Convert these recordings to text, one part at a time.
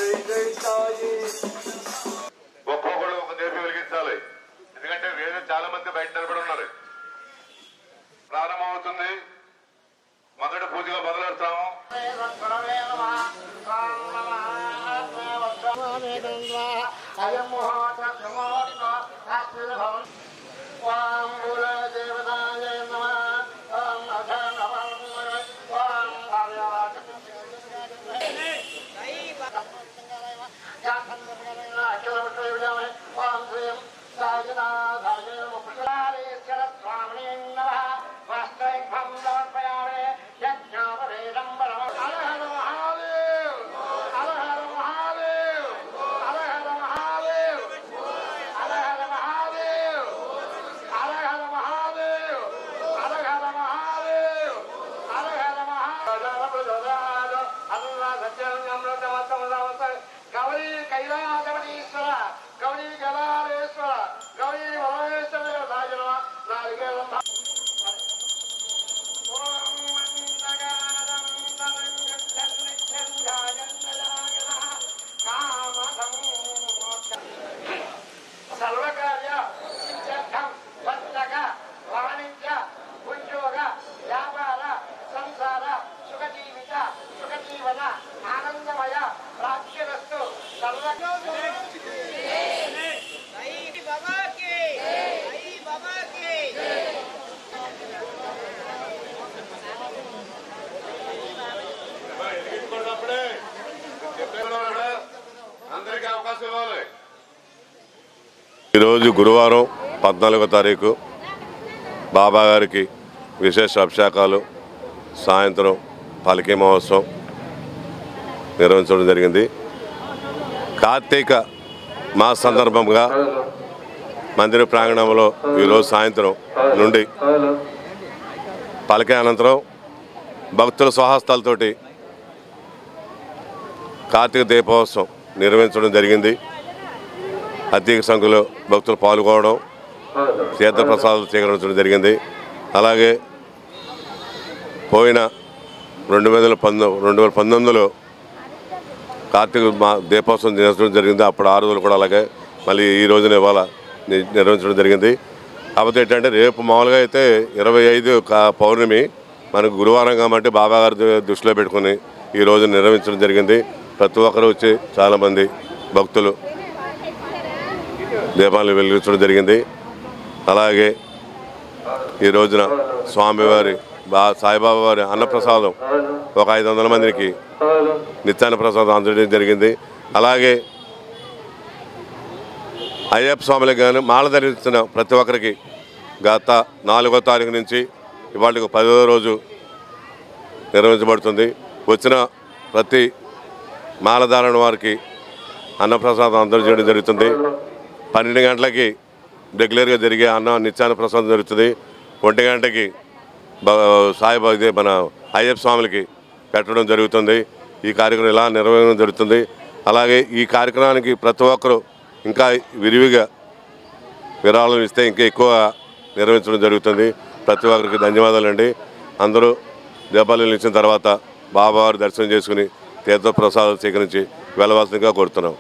ఒక్కొక్కరు ఒక దీపం వెలిగించాలి. ఎందుకంటే వేరే చాలా మంది బయట నిలబడి ఉన్నారు. ప్రారంభమవుతుంది. మొదటి పూజగా మొదలెడతాము. సర్వకార్య సిద్ధ్యర్థం వర్తక వాణిజ్య ఉద్యోగ వ్యాపార సంసార సుఖజీవిత సుఖజీవన ఆనందమయ ప్రాప్తిరస్తు అందరికీ అవకాశం ఇవ్వాలి. ఈరోజు గురువారం 14వ తారీఖు బాబా గారికి విశేష అభిషేకాలు సాయంత్రం పాలకీ మహోత్సవం నిర్వహించడం జరిగింది. కార్తీక మాస సందర్భంగా మందిర ప్రాంగణంలో ఈరోజు సాయంత్రం నుండి పాలకీ అనంతరం భక్తుల స్వహస్తాలతోటి కార్తీక దీపోత్సవం నిర్వహించడం జరిగింది. అత్యధిక సంఖ్యలో భక్తులు పాల్గొనడం, తీర్థప్రసాదాలు స్వీకరించడం జరిగింది. అలాగే పోయిన 2019లో కార్తీక దీపోత్సవం నిర్వహించడం జరిగింది. అప్పుడు 6 రోజులు కూడా అలాగే మళ్ళీ ఈ రోజున ఇవాళ నిర్వహించడం జరిగింది. కాకపోతే ఏంటంటే రేపు మామూలుగా అయితే 25 పౌర్ణమి, మనకు గురువారం కాబట్టి బాబా గారి దృష్టిలో పెట్టుకుని ఈ రోజు నిర్వహించడం జరిగింది. ప్రతి ఒక్కరు వచ్చి చాలామంది భక్తులు దీపాలు వెలిగించడం జరిగింది. అలాగే ఈ రోజున స్వామివారి సాయిబాబా వారి అన్నప్రసాదం ఒక 500 మందికి నిత్యాన్న ప్రసాదం అందజేయడం జరిగింది. అలాగే అయ్యప్ప స్వాములకు కానీ మాల ధరించిన ప్రతి ఒక్కరికి గత 4వ తారీఖు నుంచి ఇవాళకి 10వ రోజు నిర్వహించబడుతుంది. వచ్చిన ప్రతి మాలధారణ వారికి అన్నప్రసాదం అందజేయడం జరుగుతుంది. 12 గంటలకి రెగ్యులర్గా జరిగే నిత్యాన్న ప్రసాదం జరుగుతుంది. 1 గంటకి సాయిబాబా ఇదే మన అయ్యప్ప స్వాములకి పెట్టడం జరుగుతుంది. ఈ కార్యక్రమం ఇలా నిర్వహించడం జరుగుతుంది. అలాగే ఈ కార్యక్రమానికి ప్రతి ఒక్కరూ ఇంకా విరివిగా విరాళం ఇస్తే ఇంకా ఎక్కువ నిర్వహించడం జరుగుతుంది. ప్రతి ఒక్కరికి ధన్యవాదాలండి. అందరూ దీపాలు ఇచ్చిన తర్వాత బాబావారి దర్శనం చేసుకుని తీర్థ ప్రసాదాలు స్వీకరించి వెళ్ళవలసిందిగా కోరుతున్నాం.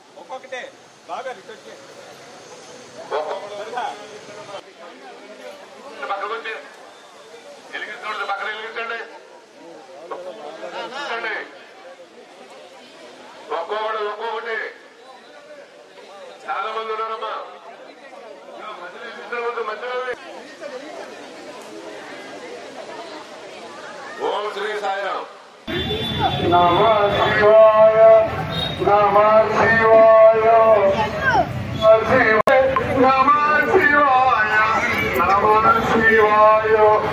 చాలా మంది ఉన్నారమ్మా. ఓం శ్రీ సాయిరాం. నమః శివాయ నమః శివాయ నమః శివాయ నమః శివాయ నమః శివాయ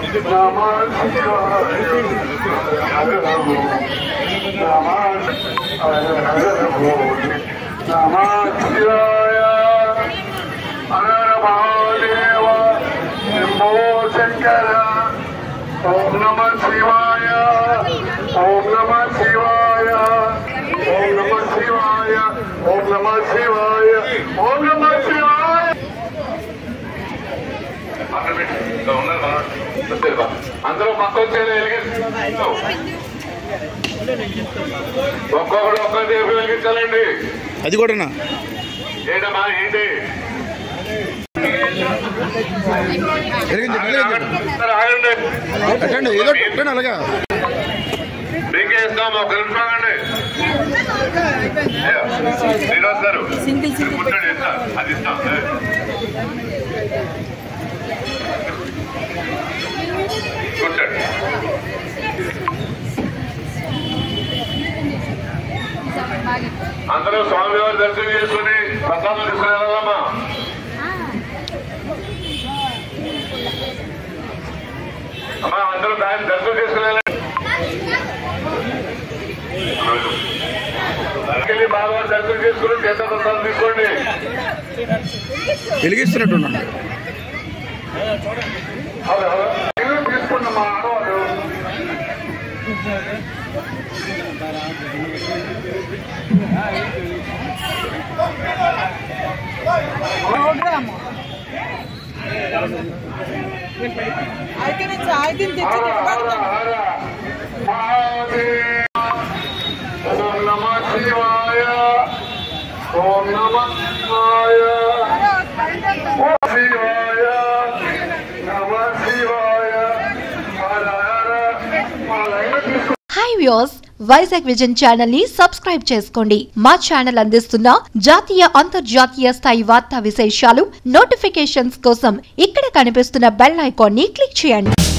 హర మహాదేవ శంభో శంకర. ఓం నమః శివాయ ఓం నమః శివాయ ఓం నమః శివాయ ఓం నమః శివాయ ఓం నమః శివాయ. అందరూ పక్క వచ్చేది ఒక్కొక్కడు ఒక్క దీపం వెలిగించాలండి. అది కూడానా? ఏంటమ్మా ఏంటి ఆగండి, ఏదో పెట్టండి అలాగా. మీకే ఇస్తాం, ఒక నిమిషం ఆగండి. శ్రీనివాస్ గారు కూర్చోండి, ఇస్తా అది ఇస్తాం. కూర్చోండి. అందరూ స్వామివారి దర్శనం చేసుకుని ప్రసాదం తీసుకుని వెళ్ళాలమ్మా. అమ్మా అందరూ దాన్ని దర్శనం చేసుకుని వెళ్ళండి. బాగా దర్శనం చేసుకుని తీర్థ ప్రసాదం తీసుకోండి. వెలిగిస్తున్నట్టున్నాను. తీసుకున్నామా ఆడవాళ్ళు ఓం నమ శివాయ ఓం నమ శివాయ ఓం శివాయ నమ శివాయ హర హర మా లైన్ తీసుకు. Hi viewers, Vizag vision channel ని సబ్స్క్రైబ్ చేసుకోండి. మా ఛానల్ అందిస్తున్న జాతీయ అంతర్జాతీయ స్థాయి వార్తా విశేషాలు నోటిఫికేషన్స్ కోసం ఇక్కడ కనిపిస్తున్న బెల్ ఐకాన్ ని క్లిక్ చేయండి.